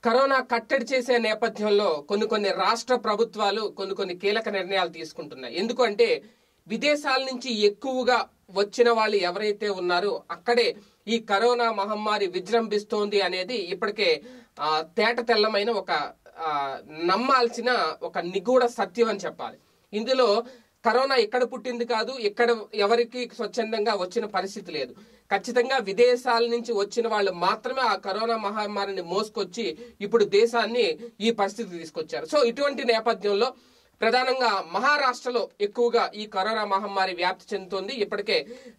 Corona కట్టడి చేసే నేపథ్యంలో కొన్ని రాష్ట్ర ప్రభుత్వాలు కొన్ని కీలక నిర్ణయాలు తీసుకుంటున్నాయి. ఎందుకంటే విదేశాల నుంచి ఎక్కువగా వచ్చిన వాళ్ళు ఎవరైతే ఉన్నారో అక్కడే ఈ కరోనా మహమ్మారి విజృంభిస్తోంది అనేది ఇప్పటికే తేట తెల్లమైన ఒక నమ్మాల్సిన ఒక నిగూఢ సత్యం అని చెప్పాలి. ఇందులో కరోనా ఎక్కడ పుట్టింది కాదు, ఎక్కడ ఎవరికి స్వచ్ఛందంగా వచ్చిన పరిస్థితి లేదు. ఖచ్చితంగా విదేశాల నుంచి వచ్చిన వాళ్ళు మాత్రమే ఆ కరోనా మహమ్మారిని మోసుకొచ్చి ఇప్పుడు దేశాన్ని ఈ పరిస్థితికి తీసుకొచ్చారు. సో ఇటువంటి నేపథ్యంలో ప్రధానంగా మహారాష్ట్రలో ఎక్కువగా ఈ కరోనా మహమ్మారి వ్యాప్తి చెందుతోంది. ఇప్పటికే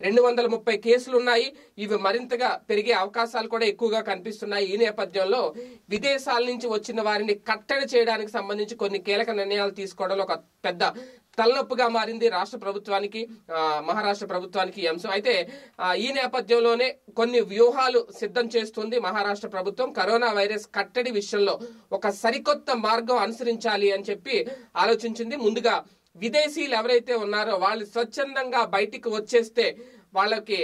230 కేసులు ఉన్నాయి. ఇవి మరింతగా పెరిగే అవకాశాలు కూడా ఎక్కువగా కనిపిస్తున్నాయి. ఈ నేపథ్యంలో విదేశాల నుంచి వచ్చిన వారిని కట్టడి చేయడానికి సంబంధించి కొన్ని కీలక నిర్ణయాలు తీసుకోవడంలో ఒక పెద్ద తలనొప్పిగా మారింది రాష్ట్ర ప్రభుత్వానికి, మహారాష్ట్ర ప్రభుత్వానికి ఈ అంశం. అయితే ఈ నేపథ్యంలోనే కొన్ని వ్యూహాలు సిద్ధం చేస్తుంది మహారాష్ట్ర ప్రభుత్వం. కరోనా వైరస్ కట్టడి విషయంలో ఒక సరికొత్త మార్గం అనుసరించాలి అని చెప్పి ఆలోచించింది. ముందుగా విదేశీయులు ఎవరైతే ఉన్నారో వాళ్ళు స్వచ్ఛందంగా బయటికి వచ్చేస్తే వాళ్ళకి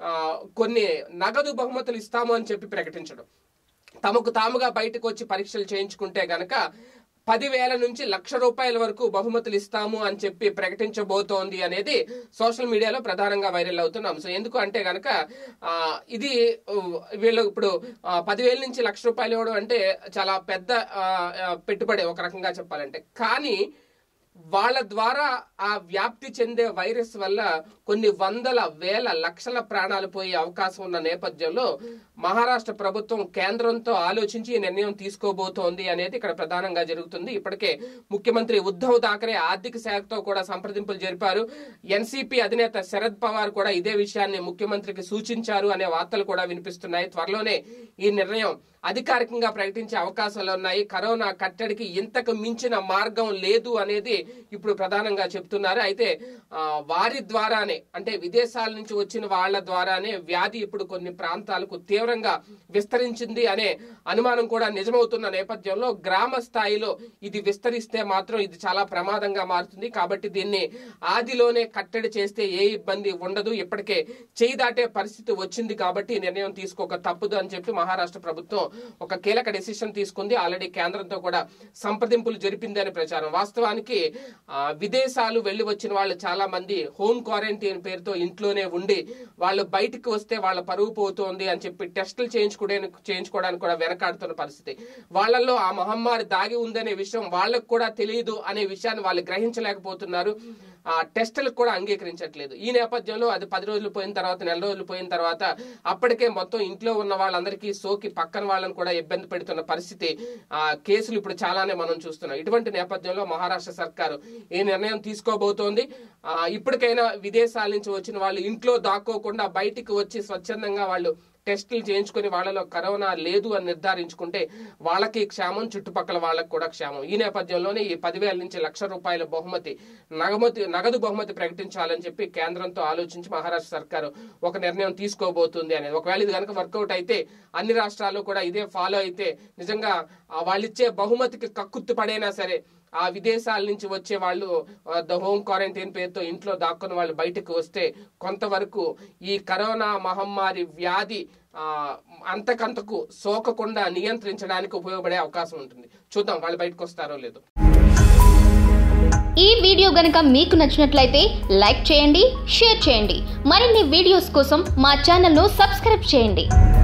కొన్ని నగదు బహుమతులు ఇస్తాము అని చెప్పి ప్రకటించడం, తమకు తాముగా బయటకు వచ్చి పరీక్షలు చేయించుకుంటే గనక 10,000 నుంచి ₹1,00,000 వరకు బహుమతులు ఇస్తాము అని చెప్పి ప్రకటించబోతోంది అనేది సోషల్ మీడియాలో ప్రధానంగా వైరల్ అవుతున్న అంశం. ఎందుకు అంటే గనక ఇది వీళ్ళు ఇప్పుడు 10,000 నుంచి ₹1,00,000 ఇవ్వడం అంటే చాలా పెద్ద పెట్టుబడి ఒక రకంగా చెప్పాలంటే. కానీ వాళ్ళ ద్వారా ఆ వ్యాప్తి చెందే వైరస్ వల్ల కొన్ని వందల వేల లక్షల ప్రాణాలు పోయే అవకాశం ఉన్న నేపథ్యంలో మహారాష్ట్ర ప్రభుత్వం కేంద్రంతో ఆలోచించి ఈ నిర్ణయం తీసుకోబోతోంది అనేది ఇక్కడ ప్రధానంగా జరుగుతుంది. ఇప్పటికే ముఖ్యమంత్రి ఉద్ధవ్ ఠాక్రే ఆర్థిక శాఖతో కూడా సంప్రదింపులు జరిపారు. ఎన్సీపీ అధినేత శరద్ పవార్ కూడా ఇదే విషయాన్ని ముఖ్యమంత్రికి సూచించారు అనే వార్తలు కూడా వినిపిస్తున్నాయి. త్వరలోనే ఈ నిర్ణయం అధికారికంగా ప్రకటించే అవకాశాలు ఉన్నాయి. కరోనా కట్టడికి ఇంతకు మించిన మార్గం లేదు అనేది ఇప్పుడు ప్రధానంగా చెప్తున్నారు. అయితే వారి ద్వారానే, అంటే విదేశాల నుంచి వచ్చిన వాళ్ళ ద్వారానే వ్యాధి ఇప్పుడు కొన్ని ప్రాంతాలకు తీవ్రంగా విస్తరించింది అనే అనుమానం కూడా నిజమవుతున్న నేపథ్యంలో గ్రామ స్థాయిలో ఇది విస్తరిస్తే మాత్రం ఇది చాలా ప్రమాదంగా మారుతుంది. కాబట్టి దీన్ని ఆదిలోనే కట్టడి చేస్తే ఏ ఇబ్బంది ఉండదు. ఇప్పటికే చేయి దాటే పరిస్థితి వచ్చింది కాబట్టి నిర్ణయం తీసుకోక తప్పదు అని చెప్పి మహారాష్ట్ర ప్రభుత్వం ఒక కీలక డెసిషన్ తీసుకుంది. ఆల్రెడీ కేంద్రంతో కూడా సంప్రదింపులు జరిపింది అని ప్రచారం. వాస్తవానికి విదేశాలు వెళ్లి వచ్చిన వాళ్ళు చాలా మంది హోమ్ క్వారంటైన్ పేరుతో ఇంట్లోనే ఉండి వాళ్ళు బయటికి వస్తే వాళ్ళ పరువు పోతోంది అని చెప్పి టెస్టులు చేయించుకోవడానికి కూడా వెనకాడుతున్న పరిస్థితి. వాళ్ళల్లో ఆ మహమ్మారి దాగి ఉందనే విషయం వాళ్ళకు కూడా తెలియదు అనే విషయాన్ని వాళ్ళు గ్రహించలేకపోతున్నారు. ఆ టెస్టులకు కూడా అంగీకరించట్లేదు. ఈ నేపథ్యంలో అది 10 రోజులు పోయిన తర్వాత, నెల రోజులు పోయిన తర్వాత అప్పటికే మొత్తం ఇంట్లో ఉన్న వాళ్ళందరికీ సోకి పక్కన వాళ్ళని కూడా ఇబ్బంది పెడుతున్న పరిస్థితి, కేసులు ఇప్పుడు చాలానే మనం చూస్తున్నాం. ఇటువంటి నేపథ్యంలో మహారాష్ట్ర సర్కారు ఈ నిర్ణయం తీసుకోబోతోంది. ఇప్పటికైనా విదేశాల నుంచి వచ్చిన వాళ్ళు ఇంట్లో దాక్కోకుండా బయటికి వచ్చి స్వచ్ఛందంగా వాళ్ళు టెస్టులు చేయించుకుని వాళ్ళలో కరోనా లేదు అని నిర్ధారించుకుంటే వాళ్ళకి క్షేమం, చుట్టుపక్కల వాళ్ళకి కూడా క్షేమం. ఈ నేపథ్యంలోనే ఈ 10,000 నుంచి ₹1,00,000 బహుమతి, నగదు బహుమతి ప్రకటించాలని చెప్పి కేంద్రంతో ఆలోచించి మహారాష్ట్ర సర్కారు ఒక నిర్ణయం తీసుకోబోతుంది అనేది. ఒకవేళ ఇది కనుక వర్కౌట్ అయితే, అన్ని రాష్ట్రాల్లో కూడా ఇదే ఫాలో అయితే నిజంగా వాళ్ళిచ్చే బహుమతికి కక్కుర్తి పడైనా సరే ఆ విదేశాల నుంచి వచ్చే వాళ్ళు హోమ్ క్వారంటైన్ పేరుతో ఇంట్లో దాక్కున్న వాళ్ళు బయటకు వస్తే కొంతవరకు ఈ కరోనా మహమ్మారి వ్యాధి అంతకంతకు సోకకుండా నియంత్రించడానికి ఉపయోగపడే అవకాశం ఉంటుంది. చూద్దాం వాళ్ళు బయటకు వస్తారో లేదో. ఈ వీడియో గనుక మీకు నచ్చినట్లయితే లైక్ చేయండి, షేర్ చేయండి. మరిన్ని వీడియోస్ కోసం మా ఛానల్ను సబ్స్క్రైబ్ చేయండి.